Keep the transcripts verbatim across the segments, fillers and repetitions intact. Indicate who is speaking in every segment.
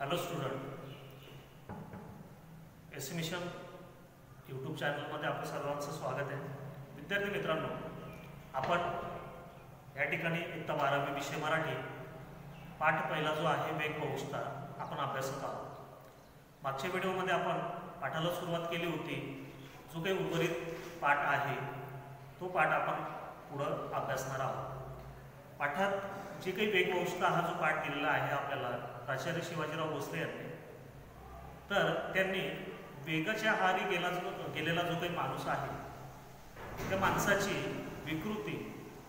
Speaker 1: Hello student, estimation YouTube चॅनलमध्ये आपलं सर्वांचं स्वागत आहे. विद्यार्थी मित्रांनो, आपण या ठिकाणी इयत्ता बारावी विषय मराठी पाठ पहिला जो आहे वेग बहुष्ठा आपण अभ्यासत आहोत. मागच्या व्हिडिओमध्ये आपण पाठाला सुरुवात केली होती. जो काही उर्वरित पाठ आहे तो पाठ आपण पुढं अभ्यासणार आहोत. पाठात जे काही वेग बहुष्ठा हा जो पाठ दिलेला आहे आपल्याला प्राचार्य शिवाजीराव भोसले यांनी, तर त्यांनी वेगाच्या आहारी गेला जो गेलेला जो काही माणूस आहे त्या माणसाची विकृती,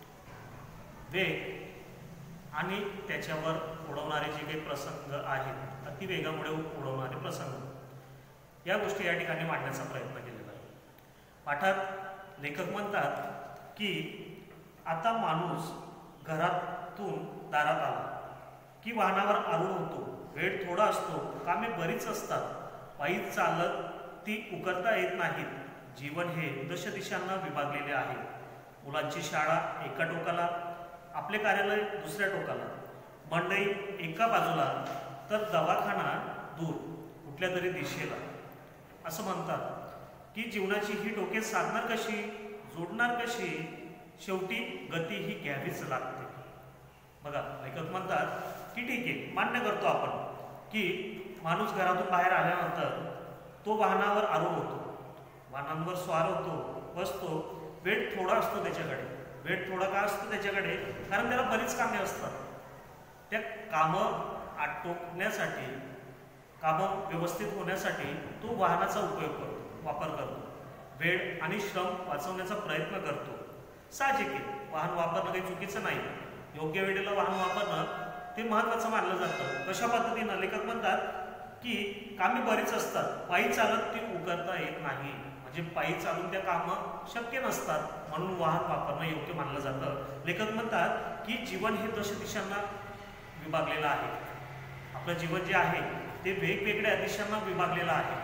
Speaker 1: वेग आणि त्याच्यावर उडवणारे जे काही प्रसंग आहेत, अतिवेगामुळे उडवणारे प्रसंग, या गोष्टी या ठिकाणी मांडण्याचा प्रयत्न केलेला आहे. पाठात लेखक म्हणतात की आता माणूस घरातून दारात आला की वाहनावर आरूढ होतो. वेळ थोडा असतो, कामे बरीच असतात, पायी चालत ती उकरता येत नाहीत. जीवन हे दश दिशांना विभागलेले आहे. मुलांची शाळा एका टोकाला, आपले कार्यालय दुसऱ्या टोकाला, मंडई एका बाजूला, तर दवाखाना दूर कुठल्या तरी दिशेला. असं म्हणतात की जीवनाची ही टोके साधणार कशी, जोडणार कशी, शेवटी गती ही घ्यावीच लागते. बघा, लेखक म्हणतात की ठीक आहे, मान्य करतो आपण की माणूस घरातून बाहेर आल्यानंतर तो वाहनावर आरूढ होतो, वाहनांवर स्वार होतो, बसतो. वेळ थोडा असतो त्याच्याकडे. वेळ थोडा का असतो त्याच्याकडे? कारण त्याला बरीच कामे असतात. त्या कामं आटोपण्यासाठी, कामं व्यवस्थित होण्यासाठी तो वाहनाचा उपयोग करतो, वापर करतो. वेळ आणि श्रम वाचवण्याचा प्रयत्न करतो. साहजिक आहे, वाहन वापरणं काही चुकीचं नाही. योग्य वेळेला वाहन वापरणं ते महत्त्वाचं मानलं जातं. कशा पद्धतीनं? लेखक म्हणतात की कामे बरीच असतात, पायी चालत ती उकरता येत नाही. म्हणजे पायी चालून त्या कामं शक्य नसतात, म्हणून वाहन वापरणं योग्य मानलं जातं. लेखक म्हणतात की जीवन हे दश दिशांना विभागलेलं आहे. आपलं जीवन जे आहे ते वेगवेगळ्या दिशांना विभागलेलं आहे.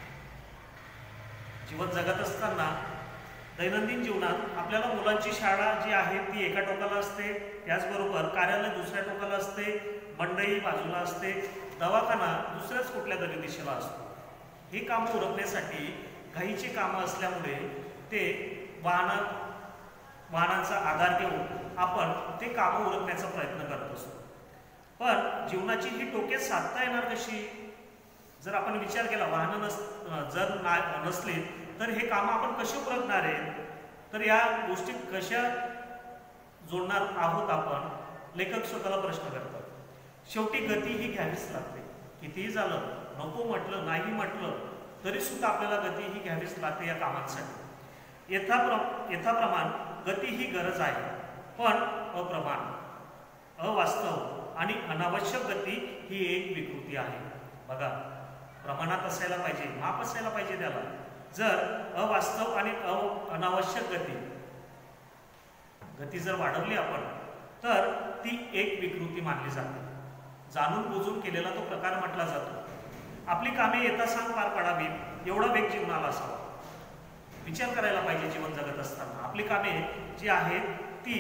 Speaker 1: जीवन जगत असताना दैनंदिन जीवनात आपल्याला मुलांची शाळा जी आहे ती एका टोकाला असते, त्याचबरोबर कार्यालय दुसऱ्या टोकाला असते, मंडई बाजूला असते, दवाखाना दुसऱ्याच कुठल्या तरी दिशेला असतो. ही कामं उरकण्यासाठी घाईची कामं असल्यामुळे ते वाहना वाहनांचा आधार घेऊन आपण ते कामं उरकण्याचा प्रयत्न करत असतो. पण जीवनाची ही टोके साधता येणार कशी? जर आपण विचार केला, वाहनं नस जर ना नसली तर हे कामं आपण कसे उरकणार आहेत? तर या गोष्टी कशा जोडणार आहोत आपण? लेखक स्वतःला प्रश्न करतात. शेवटी गती ही घ्यावीच लागते. कितीही झालं, नको म्हटलं, नाही म्हटलं तरी सुद्धा आपल्याला गती ही घ्यावीच लागते या कामांसाठी. यथाप्र यथाप्रमाण गती ही गरज आहे, पण अप्रमाण, अवास्तव आणि अनावश्यक गती ही एक विकृती आहे. बघा, प्रमाणात असायला पाहिजे, माप असायला पाहिजे त्याला. जर अवास्तव आणि अ अनावश्यक गती गती जर वाढवली आपण तर ती एक विकृती मानली जाते. जाणून बुजून केलेला तो प्रकार म्हटला जातो. आपली कामे यथासांग पार पाडावीत एवढा वेग जीवनाला असावा. विचार करायला पाहिजे जीवन जगत असताना. आपली कामे जी आहेत ती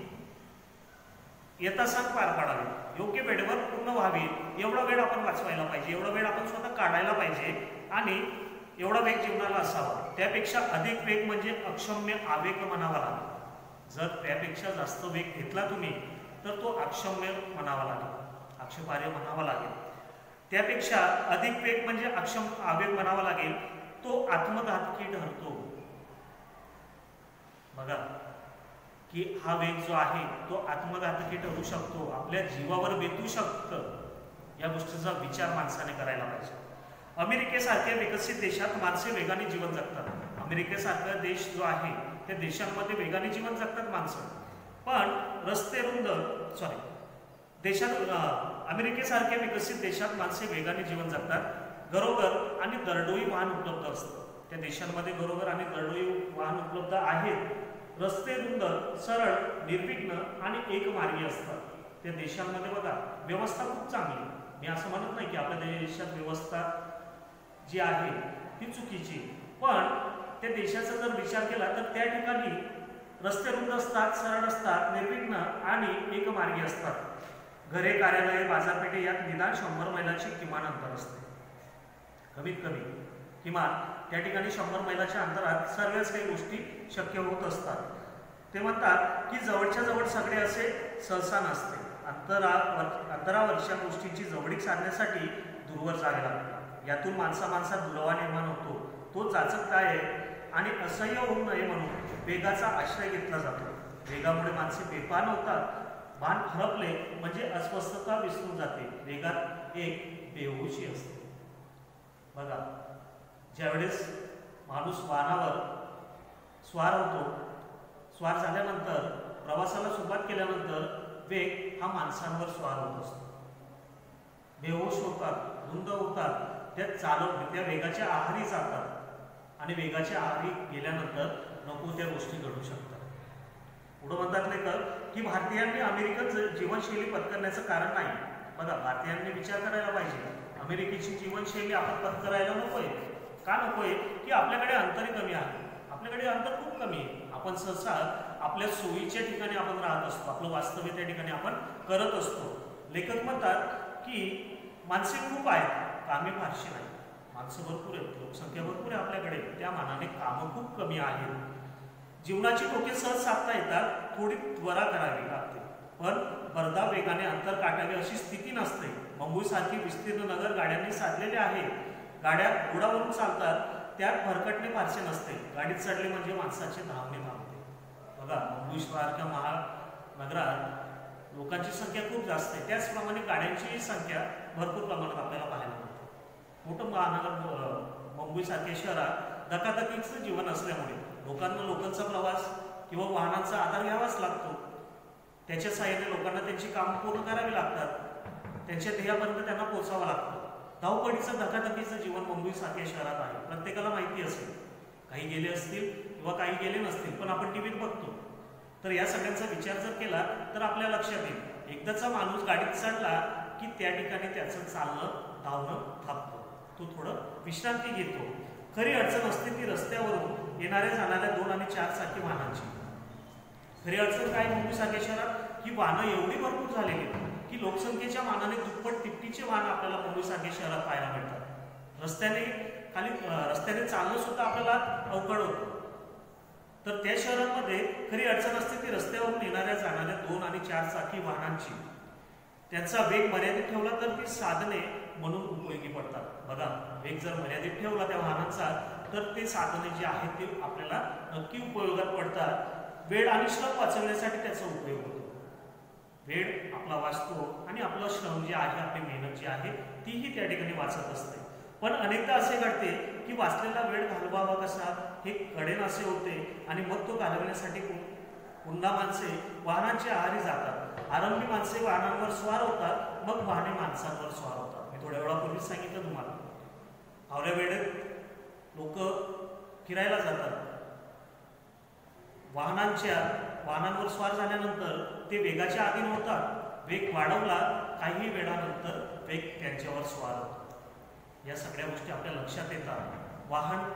Speaker 1: यथासांग पार पाडावी, योग्य वेळेवर पूर्ण व्हावी, एवढा वेळ आपण वाचवायला पाहिजे, एवढा वेळ आपण स्वतः काढायला पाहिजे आणि एवढा वेग जीवनाला असावा. त्यापेक्षा अधिक वेग म्हणजे अक्षम्य आवेग म्हणावा लागेल. जर त्यापेक्षा जास्त वेग घेतला तुम्ही तर तो अक्षम्य म्हणावा लागेल, आक्षेपार्ह म्हणावा लागेल. त्यापेक्षा अधिक वेग म्हणजे अक्षम आवेग म्हणावा लागेल, तो आत्मघातकी ठरतो. बघा की हा वेग जो आहे तो आत्मघातकी ठरू शकतो, आपल्या जीवावर बेतू शकतं. या गोष्टीचा विचार माणसाने करायला पाहिजे. अमेरिकेसारख्या विकसित देशात माणसे वेगाने जीवन जगतात. अमेरिकेसारखा देश जो आहे त्या देशांमध्ये वेगाने जीवन जगतात माणसं. पण रस्ते रुंद सॉरी देशात अमेरिकेसारख्या विकसित देशात माणसे वेगाने जीवन जगतात. घरोघर आणि दरडोई वाहन उपलब्ध असतं. त्या देशांमध्ये घरोघर आणि दरडोई वाहन उपलब्ध आहेत. रस्ते रुंद, सरळ, निर्विघ्न आणि एकमार्गी असतात. त्या देशांमध्ये बघा व्यवस्था खूप चांगली. मी असं म्हणत नाही की आपल्या देशात व्यवस्था जी आहे ती चुकीची, पण त्या देशाचा जर विचार केला तर त्या ठिकाणी रस्ते रुंद असतात, सरळ असतात, निर्विघ्न आणि एकमार्गी असतात. घरे, कार्यालये, बाजारपेठे यात निदान शंभर मैलाची किमान अंतर असते. कमीत कमी किमान त्या ठिकाणी शंभर मैलाच्या अंतरात सर्वच काही गोष्टी शक्य होत असतात. ते म्हणतात की जवळच्या जवळ सगळे असे सहसा नसते. अंतरा अंतरावरच्या गोष्टींची जवळीक साधण्यासाठी दूरवर जावे लागते. यातून माणसा माणसात दुरावा निर्माण होतो. तो जाचक काय आहे आणि असह्य होऊ नये म्हणून वेगाचा आश्रय घेतला जातो. वेगामुळे माणसे बेभान होतात. भान हरपले म्हणजे अस्वस्थता विसरून जाते. वेगात एक बेहोशी असते. बघा, ज्यावेळेस माणूस वाहनावर स्वार होतो, स्वार झाल्यानंतर प्रवासाला सुरुवात केल्यानंतर वेग हा माणसांवर स्वार होत असतो. बेहोश होतात, धुंद होतात, त्या चालव त्या वेगाच्या आहारी जातात आणि वेगाच्या आहारी गेल्यानंतर नको त्या गोष्टी घडू शकतात. पुढे म्हणतात लेखक की भारतीयांनी अमेरिकन जीवनशैली पत्करण्याचं कारण नाही. बघा, भारतीयांनी विचार करायला पाहिजे, अमेरिकेची जीवनशैली आपण पत्करायला नकोय. का नकोय? की आपल्याकडे अंतरही कमी आहे. आपल्याकडे अंतर खूप कमी आहे. आपण सहसा आपल्या सोयीच्या ठिकाणी आपण राहत असतो. आपलं वास्तव्य त्या ठिकाणी आपण करत असतो. लेखक म्हणतात की माणसे खूप आहेत, कामे फारशी नाही. माणसं भरपूर आहेत, लोकसंख्या भरपूर आहे आपल्याकडे, त्या मानाने कामं खूप कमी आहेत. जीवनाची टोके सहज साधता येतात, थोडी त्वरा करावी लागते, पण भरधाव वेगाने अंतर काटावे अशी स्थिती नसते. मुंबईसारखी विस्तीर्ण नगर गाड्यांनी साधलेले आहे. गाड्या घोडावरून चालतात, त्यात भरकटणे फारसे नसते. गाडीत चढले म्हणजे माणसाचे धावणे थांबते. बघा, मुंबईसारख्या महानगरात लोकांची संख्या खूप जास्त आहे, त्याचप्रमाणे गाड्यांची संख्या भरपूर प्रमाणात आपल्याला पाहायला मिळते. मोठं महानगर मुंबईसारख्या शहरात धकाधकीचं जीवन असल्यामुळे लोकांना लोकलचा प्रवास किंवा वाहनांचा आधार घ्यावाच लागतो. त्याच्या साहाय्याने लोकांना त्यांची कामं पूर्ण करावी लागतात. त्यांच्या ध्येयापर्यंत त्यांना पोहोचावं लागतं. धावपळीचं धकाधकीचं जीवन मुंबईसारख्या शहरात आहे. प्रत्येकाला माहिती असेल, काही गेले असतील किंवा काही गेले नसतील, पण आपण टीव्हीत बघतो. तर या सगळ्यांचा विचार जर केला तर आपल्या लक्षात येईल, एकदाचा माणूस गाडीत चढला की त्या ठिकाणी त्याचं चालणं धावणं थांबतो. तो थोडं विश्रांती घेतो. खरी अडचण असते ती रस्त्यावरून येणाऱ्या जाणाऱ्या दोन आणि चार चाकी वाहनांची. खरी अडचण काय मुंबईसारख्या शहरात? ही वाहनं एवढी भरपूर झालेली की लोकसंख्येच्या मानाने दुप्पट तिप्पटीचे वाहन आपल्याला मुंबईसारख्या शहरात पाहायला मिळतात. रस्त्याने खाली रस्त्याने चालणं सुद्धा आपल्याला अवघड होतं. तर त्या शहरांमध्ये खरी अडचण असते ती रस्त्यावरून येणाऱ्या जाणाऱ्या दोन आणि चार चाकी वाहनांची. त्यांचा वेग मर्यादित ठेवला तर ती साधने म्हणून उपयोगी पडतात. बघा, वेग जर मर्यादित ठेवला त्या वाहनांचा तर ते साधने जी आहेत ती आपल्याला नक्की उपयोगात पडतात. वेळ आणि श्रम वाचवण्यासाठी त्याचा उपयोग होतो. वेळ आपला वाचतो आणि आपलं श्रम जे आहे, आपली मेहनत जी आहे तीही त्या ठिकाणी वाचत असते. पण अनेकदा असे घडते की वाचलेला वेळ घालवावा कसा हे कळेनासे होते आणि मग तो घालवण्यासाठी पुन्हा माणसे वाहनांच्या आहारी जातात. आरंभी माणसे वाहनांवर स्वार होतात, मग वाहने माणसांवर स्वार होतात. मी थोड्या वेळापूर्वीच सांगितलं तुम्हाला, फावल्या वेळेत लोक फिरायला जातात. वाहनांच्या वाहनांवर स्वार झाल्यानंतर ते वेगाच्या अधीन होतात. वेग वाढवला काही वेळानंतर वेग त्यांच्यावर स्वार होतो. या सगळ्या गोष्टी आपल्या लक्षात येतात. वाहन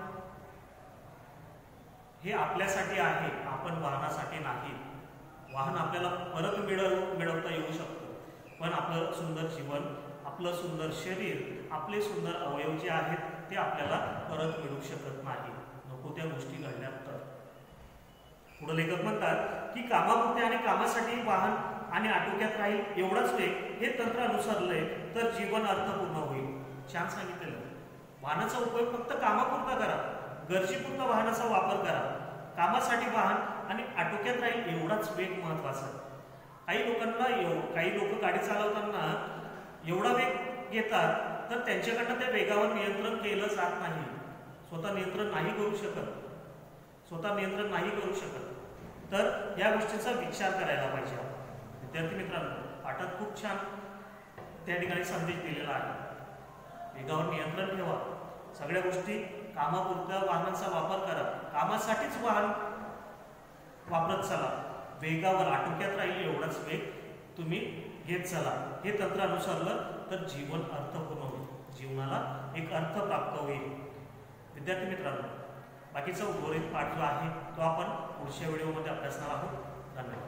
Speaker 1: हे आपल्यासाठी आहे, आपण वाहनासाठी नाही. वाहन आपल्याला परत मिळव मिळवता येऊ शकतं, पण आपलं सुंदर जीवन, आपलं सुंदर शरीर, आपले सुंदर अवयव जे आहेत ते आपल्याला परत मिळू शकत नाही, नको त्या गोष्टी घडल्यात तर. पुढे लेखक म्हणतात की कामापुरते आणि कामासाठी वाहन आणि आटोक्यात राहील एवढाच वेग हे तंत्र अनुसरले तर जीवन अर्थपूर्ण होईल. छान सांगितलेलं. वाहनाचा उपयोग फक्त कामापुरता करा, गरजेपुरता वाहनाचा वापर करा. कामासाठी वाहन आणि आटोक्यात राहील एवढाच वेग महत्वाचा. काही लोकांना काही लोक गाडी चालवताना एवढा वेग घेतात तर त्यांच्याकडनं त्या वेगावर नियंत्रण केलं जात नाही. स्वतः नियंत्रण नाही करू शकत स्वतः नियंत्रण नाही करू शकत तर या गोष्टीचा विचार करायला पाहिजे. विद्यार्थी मित्रांनो, पाठात खूप छान त्या ठिकाणी संदेश दिलेला आहे. वेगावर नियंत्रण ठेवा. सगळ्या गोष्टी कामापुरत्या वाहनांचा वापर करा. कामासाठीच वाहन वापरत चला. वेगावर आटोक्यात राहील एवढाच वेग तुम्ही घेत चला. हे तंत्र अनुसरलं तर जीवन अर्थपूर्ण होईल, जीवनाला एक अर्थ प्राप्त होईल. विद्यार्थी मित्रांनो, बाकीचा उर्वरित पाठ जो आहे तो आपण पुढच्या व्हिडिओमध्ये अभ्यासणार आहोत. धन्यवाद.